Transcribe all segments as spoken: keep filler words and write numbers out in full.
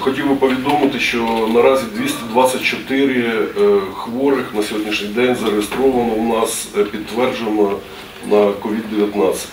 Хотів би повідомити, що наразі двісті двадцять чотири хворих на сьогоднішній день зареєстровано у нас, підтверджено на ковід дев'ятнадцять.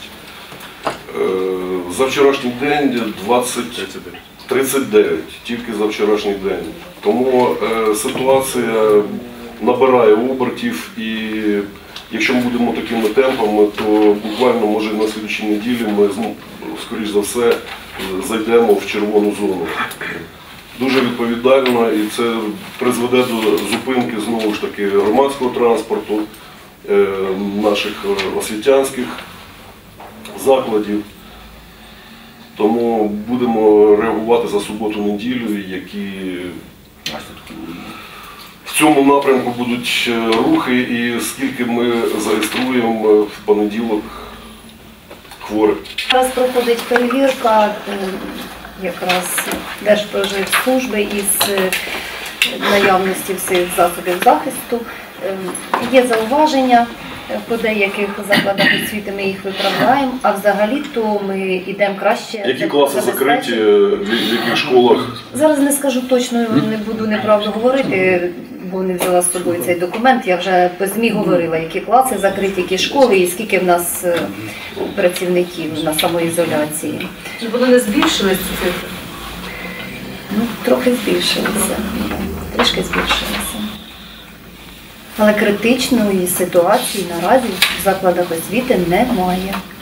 За вчорашній день тридцять дев'ять, тільки за вчорашній день. Тому ситуація набирає обертів, і якщо ми будемо такими темпами, то буквально, може, на слідчій неділі ми, скоріш за все, зайдемо в червону зону. Дуже відповідально, і це призведе до зупинки, знову ж таки, громадського транспорту, наших освітянських закладів. Тому будемо реагувати за суботу-неділю, які в цьому напрямку будуть рухи, і скільки ми зареєструємо в понеділок хворих. Зараз проходить перевірка якраз Держпродспоживслужби із наявності всіх засобів захисту. Є зауваження по деяких закладах освіти, ми їх виправляємо, а взагалі-то ми йдемо краще. Які класи закриті, в яких школах? Зараз не скажу точно, не буду неправду говорити, бо не взяла з собою цей документ. Я вже по ЗМІ говорила, які класи закриті, які школи і скільки в нас працівників на самоізоляції. Чи вони не збільшились ці цифри? Ну, трохи збільшилися, трішки збільшилися. Але критичної ситуації наразі в закладах освіти немає.